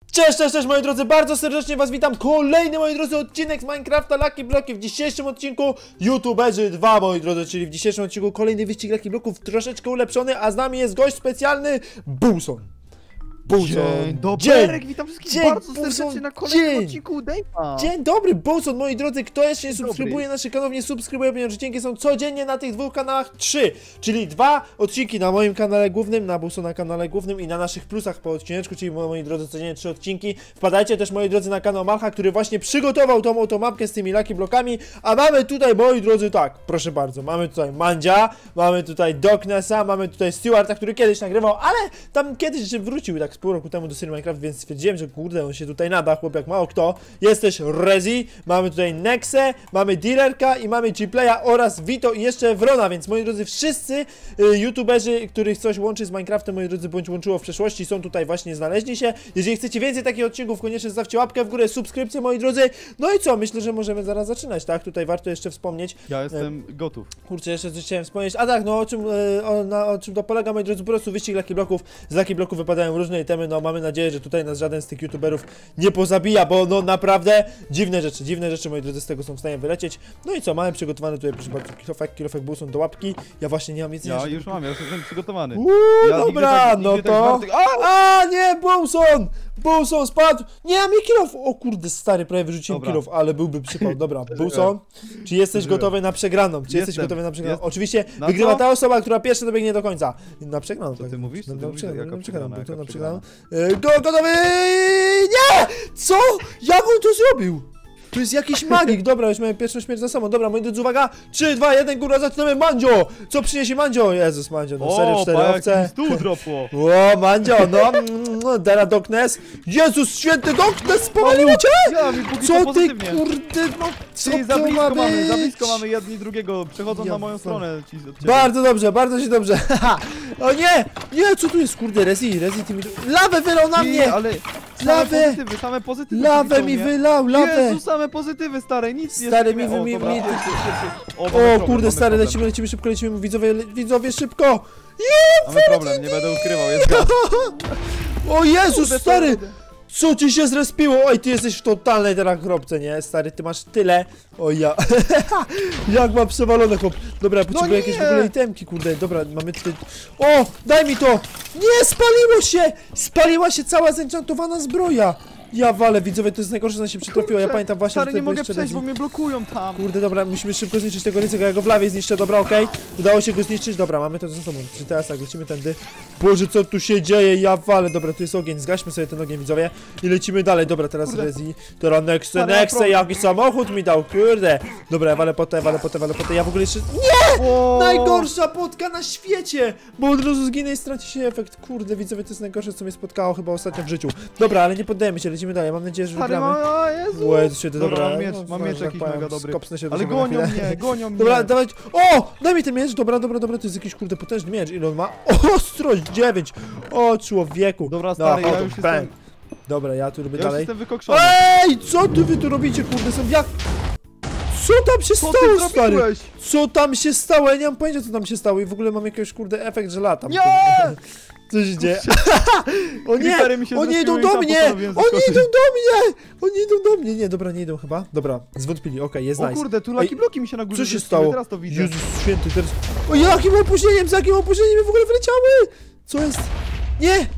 Cześć moi drodzy, bardzo serdecznie was witam. Kolejny, moi drodzy, odcinek z Minecrafta Lucky Bloki. W dzisiejszym odcinku YouTuberzy 2, moi drodzy, czyli w dzisiejszym odcinku kolejny wyścig Lucky Bloków, troszeczkę ulepszony, a z nami jest gość specjalny, Bulson. Dzień dobry, witam wszystkich bardzo serdecznie na kolejnym odcinku Dave'a. Dzień dobry, Bulson, moi drodzy, kto jeszcze nie subskrybuje naszych kanałów, nie subskrybuje, ponieważ odcinki są codziennie na tych dwóch kanałach 3, czyli 2 odcinki na moim kanale głównym, na Bulsona kanale głównym i na naszych plusach po odcineczku, czyli moi drodzy, codziennie 3 odcinki. Wpadajcie też, moi drodzy, na kanał Malcha, który właśnie przygotował tą oto mapkę z tymi Lucky Blokami, a mamy tutaj, moi drodzy, tak, proszę bardzo, mamy tutaj Mandzia, mamy tutaj Doknesa, mamy tutaj Stewarta, który kiedyś nagrywał, ale tam kiedyś się wrócił, tak z pół roku temu do serii Minecraft, więc stwierdziłem, że kurde, on się tutaj nada, chłop jak mało kto. Jest też Rezi, mamy tutaj Nexę, mamy Dealerka i mamy Gplaya oraz Vito i jeszcze Wrona, więc moi drodzy, wszyscy youtuberzy, których coś łączy z Minecraftem, moi drodzy, bądź łączyło w przeszłości, są tutaj właśnie, znaleźli się. Jeżeli chcecie więcej takich odcinków, koniecznie zostawcie łapkę w górę, subskrypcję, moi drodzy. No i co, myślę, że możemy zaraz zaczynać, tak? Tutaj warto jeszcze wspomnieć. Ja jestem gotów. Kurczę, jeszcze coś chciałem wspomnieć. A tak, no o czym to polega, moi drodzy, po prostu wyścig Lucky Bloków. Z Lucky Bloków wypadają różne itemy, no mamy nadzieję, że tutaj nas żaden z tych youtuberów nie pozabija, bo no naprawdę dziwne rzeczy, moi drodzy, z tego są w stanie wylecieć. No i co, mamy przygotowany tutaj, proszę bardzo, kilofek Bulson do łapki. Ja właśnie nie mam nic. Ja już mam, ja już jestem przygotowany. Dobra, no to... A nie, Bulson spadł! Nie, mam kilof! O kurde, stary, prawie wyrzuciłem kilof, ale byłby przypał. Dobra, Bulson, czy jesteś gotowy na przegraną? Jesteś gotowy na przegraną? Oczywiście wygrywa ta osoba, która pierwsza dobiegnie do końca. Na przegraną. Co ty mówisz? Na przegraną. Gotowy! Nie! Co? Jak on to zrobił? To jest jakiś magik. Dobra, już mamy pierwszą śmierć za sobą. Dobra, moi drodzy, uwaga! 3, 2, 1, góra, zaczynamy! Mandzio! Co przyniesie Mandzio? Jezus, Mandzio, no serio, 4 owce. Tu dropło! O, Mandzio, no! Teraz Doknes! Jezus, święty Doknes, spowalił cię! Co ty, kurde, no co to ma być? Za blisko mamy jedni drugiego, przechodzą na moją stronę. Bardzo dobrze, bardzo się dobrze. O nie! Nie, co tu jest, kurde, Rezi, ty mi... Lawę wylał na mnie! Ale... Same pozytywy. Lawę mi wylał, lawę! Jezu, same pozytywy, stary, nic nie... Stary, o kurde, stary, lecimy szybko, widzowie, szybko! Mamy problem, nie będę ukrywał, jest gaz. O Jezus, stary! Co ci się zrespiło? Oj, ty jesteś w totalnej teraz kropce, nie? Stary, ty masz tyle. O ja. Jak mam przewalone, chłop. Dobra, potrzebuję jakieś w ogóle itemki, kurde. Dobra, mamy tutaj... O, daj mi to! Nie, spaliło się! Spaliła się cała zenchantowana zbroja. Ja walę, widzowie, to jest najgorsze, co się przytrafiło. Ja pamiętam właśnie, że nie mogę przejść, bo mnie blokują tam. Kurde, dobra, musimy szybko zniszczyć tego ryzyka, ja go w lawie zniszczę, dobra, okej. Udało się go zniszczyć, dobra, mamy to ze sobą. Czy teraz tak, lecimy tędy. Boże, co tu się dzieje, ja walę, dobra, tu jest ogień, zgaśmy sobie ten ogień, widzowie. I lecimy dalej, dobra, teraz Rezi. Teraz Nexę, jaki samochód mi dał, kurde. Dobra, ja walę potę, ja w ogóle jeszcze... Nie! Najgorsza potka na świecie! Bo od razu zginę i straci się efekt, kurde, widzowie, to jest najgorsze, co mnie spotkało chyba ostatnio w życiu. Dobra, ale nie poddajemy się, lecimy dalej, mam nadzieję, że wygramy. Dobra, mam miecz jakiś mega dobry. Ale gonią mnie. Dobra, dawaj. O! Daj mi ten miecz, dobra, to jest jakiś kurde potężny miecz. Ile on ma? Ostrość 9! O, człowieku! Dobra, stary, ja już jestem... Dobra, ja tu robię dalej. Jestem wykokszony. Ej! Co wy tu robicie, kurde, są jak... Co tam się stało, stary? Co tam się stało? Ja nie mam pojęcia, co tam się stało i w ogóle mam jakiegoś kurde efekt, że latam. Nie! Co się dzieje? O nie! Oni idą do mnie! Oni idą do mnie! Nie, dobra, nie idą chyba. Dobra, zwątpili, okej, jest nice. O kurde, tu Lucky Bloki mi się na górze... Co się stało? Teraz to widzę. Jezus święty, teraz... O, jakim opóźnieniem w ogóle wyleciały? Co jest? Nie!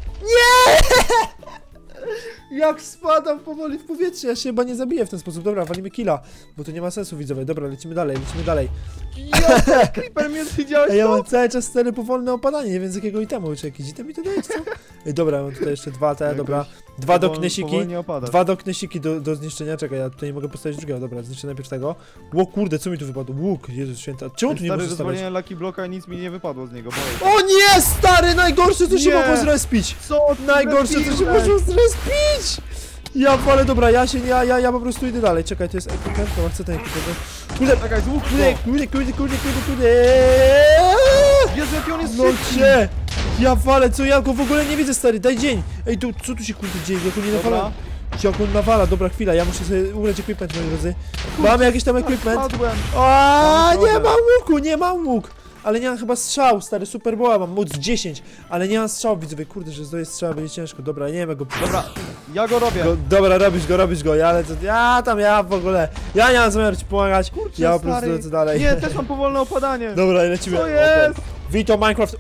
Jak spadam powoli w powietrze, ja się chyba nie zabiję w ten sposób. Dobra, walimy killa, bo to nie ma sensu, widzowie. Dobra, lecimy dalej. Ja, creeper mnie widziałeś. Ja mam cały czas stary powolne opadanie, nie wiem z jakiego itemu, czy jakiś item mi to dajesz, co? Dobra, mam tutaj jeszcze dobra. Dwa doknesiki do zniszczenia. Czekaj, ja tutaj nie mogę postawić drugiego. Dobra, zniszczę najpierw tego. Ło kurde, co mi tu wypadło? Łuk, Jezus święta. Czemu tu nie możesz stawiać? Lucky Bloka i nic mi nie wypadło z niego. O nie, stary, najgorsze co się mogło zrespić! Najgorsze co się mogło zrespić! Ja walę, dobra, ja po prostu idę dalej. Czekaj, to jest equipment, to chcę ten equipment. Kurde, czekaj, z łuku! Kurde! Jezu, jaki on jest szybki! Ja walę, co ja go w ogóle nie widzę, stary, daj dzień! Ej, co tu się kurde dzieje, jak on nie nawala? Jak on nawala, dobra, chwila, ja muszę sobie ubrać equipment, moi drodzy. Mamy jakiś tam equipment. Nie mam łuku, ale nie mam chyba strzał, stary, Superbola mam, moc 10, ale nie mam strzał, widzowie, kurde, że zdoję strzała, będzie ciężko, dobra, nie wiem jak go... Dobra, ja go robię. Dobra, robisz go, ja w ogóle, ja nie mam zamiaru ci pomagać, Kurczę, ja po prostu stary. lecę dalej. Nie, też mam powolne opadanie. Dobra, lecimy. Co Okej. jest? Vito Minecraft,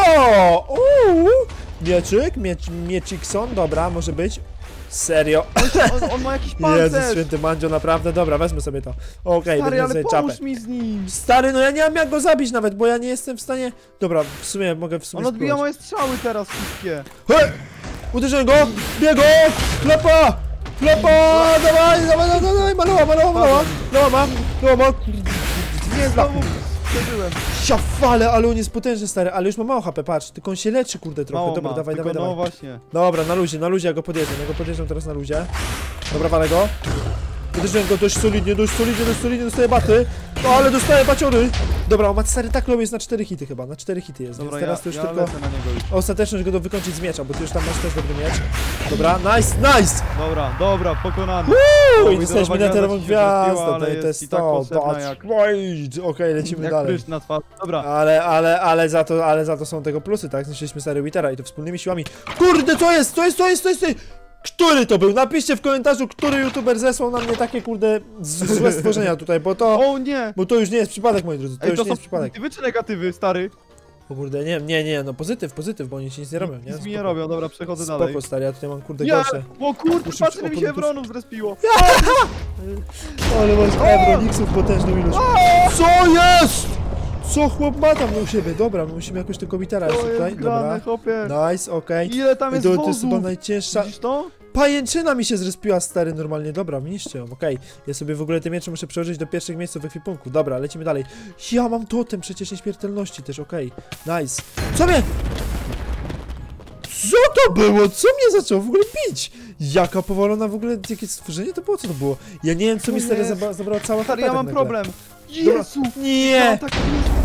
mieczyk, mieczikson, dobra, może być. Serio? On ma jakiś Jezus pancerz. święty Mandzio, naprawdę, dobra, wezmę sobie to. Okej, Stary, będę ale sobie czapę. pomóż mi z nim. Stary, no ja nie mam jak go zabić nawet, bo ja nie jestem w stanie... Dobra, w sumie mogę On odbija spróbować. moje strzały teraz wszystkie. Hej! Uderzyłem go! Biego! Klepa! Dawaj, malowa! Nie, znowu przeżyłem. Ja fale, ale on jest potężny, stary, ale już ma mało HP, patrz, tylko on się leczy, kurde, trochę. Mało Dobra, ma, dawaj. tylko no właśnie. Dobra, na luzie, ja go podjeżdżam teraz na luzie. Dobra, walę go. Uderzyłem go dość solidnie, dostaję baty. No, ale dostaję baciony. Dobra, on ma stary tak low jest na 4 hity chyba, na 4 hity jest, Dobra, więc teraz to już ja tylko lecę na niego już. ostateczność go wykończyć z miecza, bo ty już tam masz też dobry miecz. Dobra, nice! Dobra, pokonany. I dostaliśmy netherową gwiazdę, to jest i tak to, potrzebna jak Okej, lecimy jak dalej. pryszcz na twarz. Dobra. Ale za to są tego plusy, tak? Zniszczyliśmy stary Withera i to wspólnymi siłami. Kurde, co jest? Który to był? Napiszcie w komentarzu, który youtuber zesłał na mnie takie kurde złe stworzenia tutaj, bo to... O nie! Bo to już nie jest przypadek, moi drodzy, to już nie jest przypadek. Pozytywy czy negatywy, stary? O kurde, nie, no pozytyw, bo oni ci nic nie robią, nie? Nic mi nie robią, dobra, przechodzę dalej. Spoko, stary, ja tutaj mam kurde Nie! gorsze. O kurde, Muszę patrz ile mi się oponiutów. Evronów zrespiło. Ale masz Ebroniksów potężną ilość. Co jest? Co chłop ma tam u siebie? Dobra, my musimy jakoś tego Withera jeszcze To tutaj, jest grane, dobra. chłopie. Nice, okej. Ile tam I jest to jest chyba wozów? najcięższa... Widzisz to? Pajęczyna mi się zrespiła, stary, normalnie. Dobra, niszczę ją, okej. Ja sobie w ogóle te miecze muszę przełożyć do pierwszych miejsc w ekwipunku. Dobra, lecimy dalej. Ja mam totem przecież nieśmiertelności też, okej. Nice. Co mnie? Co to było? Co mnie zaczęło w ogóle bić? Jaka powolona w ogóle, jakie stworzenie to było? Co to było? Ja nie wiem, co mi stary zabrało cała Stary, HP ja mam tak nagle. problem. Dobra. Jezu! Ja Nie! mam taki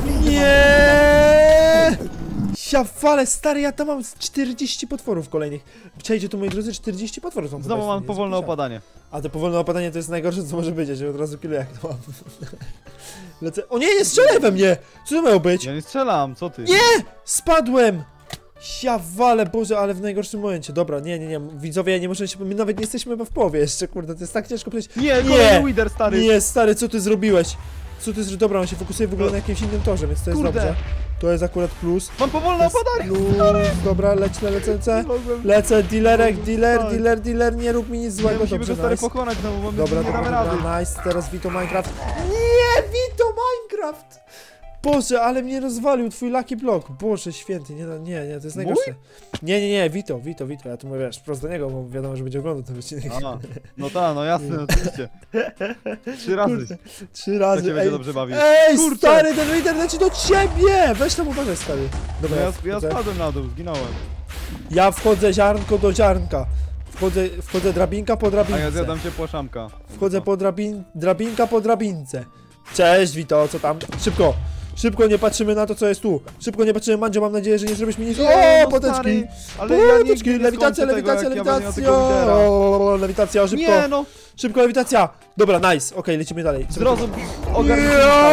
Nie! Ja fale, stary, ja tam mam 40 potworów kolejnych. Przejdzie tu, moi drodzy, 40 potworów mam. Znowu chyba, mam nie powolne zapiszę. opadanie. A to powolne opadanie to jest najgorsze, co może być, ja się od razu kiluję, jak to mam. Lecę. O nie, nie strzelaj we mnie! Co to miało być? Ja nie strzelam, co ty? Nie! Spadłem! Ja walę, Boże, ale w najgorszym momencie. Dobra, nie, widzowie, nie możemy się... My nawet nie jesteśmy chyba w połowie jeszcze, kurde, to jest tak ciężko przejść. Nie, kolejny Wither, stary. Nie, stary, co ty zrobiłeś? Dobra, on się fokusuje w ogóle na jakimś innym torze, więc to jest Kurde. dobrze. To jest akurat plus. Mam powolne opadanie. Dobra, lecę, dealer, nie rób mi nic Nie, złego, musimy dobrze, go stary nice. pokonać znowu, bo my Dobra, nie damy rady. nice, teraz Vito Minecraft. Nie, Vito Minecraft! Boże, ale mnie rozwalił twój Lucky Block. Boże święty, nie, to jest najgorsze. Nie, Vito, ja tu mówię, wiesz, wprost do niego, bo wiadomo, że będzie oglądał ten odcinek. A, no tak, no jasne, oczywiście. 3 razy. Kurde, 3 razy, To cię będzie dobrze bawić. Ej, Kurczę. stary, ten Wither leci do ciebie! Weź tam uważaj, stary. No Dobra, ja spadłem na dół, zginąłem. ja wchodzę ziarnko do ziarnka. Wchodzę drabinka po A drabince. ja zjadam ciepła szamka. Wchodzę po drabinka po drabince. Cześć, Vito, co tam? Szybko, nie patrzymy na to, co jest tu. Szybko, nie patrzymy, Mandzio, mam nadzieję, że nie zrobisz mi nic. Nie, O, no poteczki! stary, ale ja nigdy Poteczki, nie lewitacja, skończę tego, jak ja będę miał lewitacja! tego Withera. O, lewitacja, szybko! Nie no, Szybko, lewitacja! Dobra, nice, okej, lecimy dalej. zrozum, Nie, ogarnij.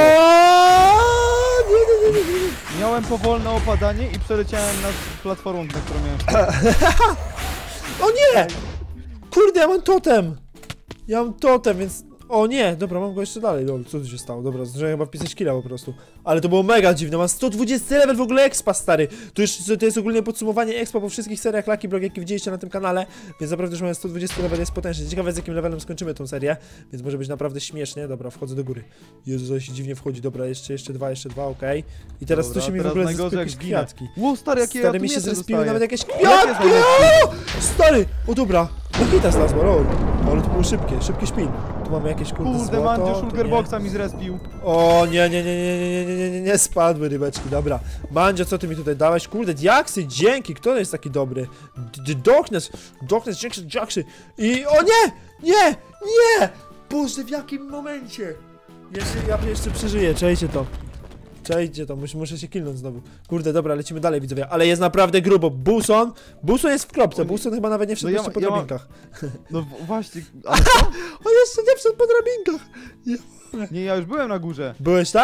nie. Miałem powolne opadanie i przeleciałem nad platformą, na którą miałem. O nie! Kurde, ja mam totem, więc... O nie, dobra, mam go jeszcze dalej, lol, co tu się stało? Dobra, zdążyłem chyba wpisać killa po prostu. Ale to było mega dziwne, mam 120 level w ogóle expa, stary. To jest ogólnie podsumowanie expa po wszystkich seriach Lucky Block, jakie widzieliście na tym kanale. Więc naprawdę, że mam 120 level jest potężny. Ciekawe, z jakim levelem skończymy tą serię. Więc może być naprawdę śmiesznie. Dobra, wchodzę do góry. Jezu, to się dziwnie wchodzi, dobra, jeszcze dwa, okej. I teraz Dobra, to się mi w teraz ogóle najgorzej, zespiły jak jakieś zginę. kwiatki. Ło, stary, jakie Stary, ja tu mi się mięso zrespiły dostaję. nawet jakieś Jakie kwiatki! znajdziesz? O! Stary! O dobra! Nakita znalazła, lol. Ale to było szybki śpin. Tu mamy jakieś kurde Kurde, złoto, Mandzio tu Shulgerboxa mi zrespił. O nie, spadły rybeczki, dobra. Mandzio, co ty mi tutaj dałeś? Kurde, diaksy, dzięki, kto jest taki dobry? Darkness, diaksy. I o nie! Boże, w jakim momencie? Ja jeszcze przeżyję, czajcie to. Muszę się killnąć znowu. Kurde, dobra, lecimy dalej, widzowie. Ale jest naprawdę grubo. Buson jest w kropce. Buson chyba nawet nie wszedł jeszcze po drabinkach. No właśnie, ale co? On jeszcze nie wszedł po drabinkach. Nie, ja już byłem na górze. Byłeś tam?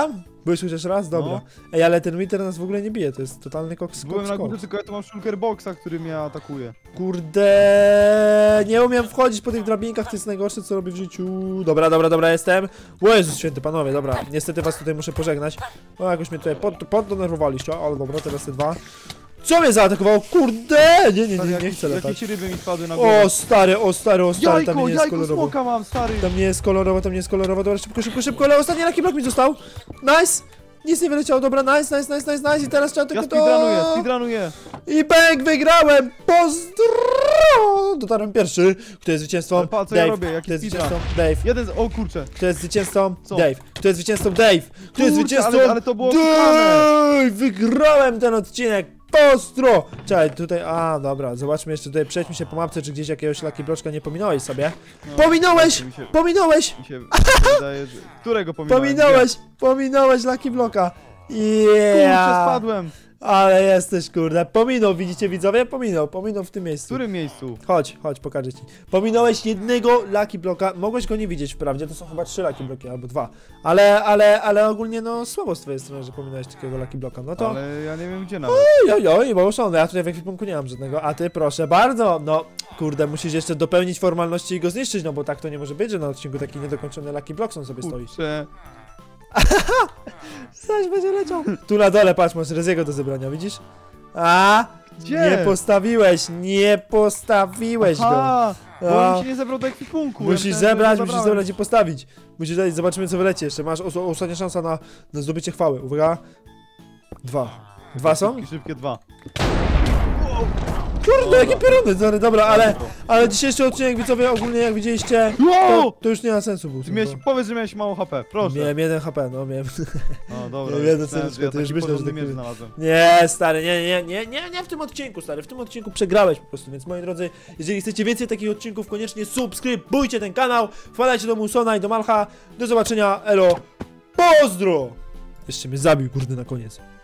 Byłeś chociaż raz? Dobra. No. Ej, ale ten Wither nas w ogóle nie bije, to jest totalny koks. Byłem na górze, tylko ja tu mam shulker boxa, który mnie atakuje. Kurde, nie umiem wchodzić po tych drabinkach, to jest najgorsze, co robię w życiu. Dobra, jestem. O Jezus święty, panowie, dobra. Niestety was tutaj muszę pożegnać. O, jakoś mnie tutaj poddenerwowaliście, ale dobra, teraz te dwa. Co mnie zaatakowało? Kurde! Nie chcę latać. Jakieś ryby mi spadły na górę. O stary, tam nie jest Jajko kolorowo. smoka mam, stary. Tam nie jest kolorowo, Dobra, szybko, ale ostatni Lucky Block mi został. Nice! Nic nie wyleciało, dobra, nice. I teraz trzeba tylko Ja speedrunuję. I bang, wygrałem! Pozdro! Dotarłem pierwszy. Kto jest zwycięzcą? Ale pa, co Dave. ja robię? Jaki Kto jest speedrun? zwycięzcą? Dave. Jeden z... O kurczę. Kto jest zwycięzcą? Co? Dave. Kto jest zwycięzcą? Dave. Kto jest Kurczę, zwycięzcą? ale to było Dave! Wygrałem ten odcinek! Pozdro! Czekaj, tutaj... A, dobra, zobaczmy jeszcze tutaj, przejdźmy się po mapce, czy gdzieś jakiegoś Lucky Bloczka nie pominąłeś sobie. No, Pominąłeś! mi się wydaje, że... Którego pominąłem? Pominąłeś Lucky Blocka. Kurczę, spadłem. Ale jesteś, kurde. Pominął, widzicie widzowie? Pominął w tym miejscu. W którym miejscu? Chodź, pokażę ci. Pominąłeś jednego Lucky Blocka, mogłeś go nie widzieć wprawdzie, to są chyba 3 Lucky Blocki albo 2. Ale ogólnie no słabo z twojej strony, że pominąłeś takiego Lucky Blocka, no to... Ale ja nie wiem gdzie nawet. Oj, bo szanowny, ja tutaj w ekwipunku nie mam żadnego, a ty proszę bardzo, no kurde, musisz jeszcze dopełnić formalności i go zniszczyć, no bo tak to nie może być, że na odcinku taki niedokończony Lucky Block sobie stoisz. Kurczę. Zaś będzie leciał. Tu na dole, patrz, masz Reziego do zebrania, widzisz? A, Gdzie? nie postawiłeś go. Aha, bo A. on się nie zebrał do ekwipunku. Musisz Ja zebrać zabrałem. i postawić. Musisz dać, zobaczymy co wyleci jeszcze. Masz ostatnia szansa na zdobycie chwały. Uwaga. 2. 2 są? Szybkie 2. Kurde, jakie pioruny, sorry, dobra, ale dzisiejszy odcinek, widzowie, ogólnie jak widzieliście, to już nie ma sensu był. Powiedz, że miałeś mało HP, proszę. Miałem 1 HP, no miałem. O, dobra. Miałem 1 myślałem, serduszko, że ja to już taki myślę, że porządny tak... miecz znalazłem. Nie, stary, nie w tym odcinku, stary, w tym odcinku przegrałeś po prostu, więc moi drodzy, jeżeli chcecie więcej takich odcinków, koniecznie subskrybujcie ten kanał, wpadajcie do Musona i do Malcha, do zobaczenia, elo, pozdro! Jeszcze mnie zabił, kurde, na koniec.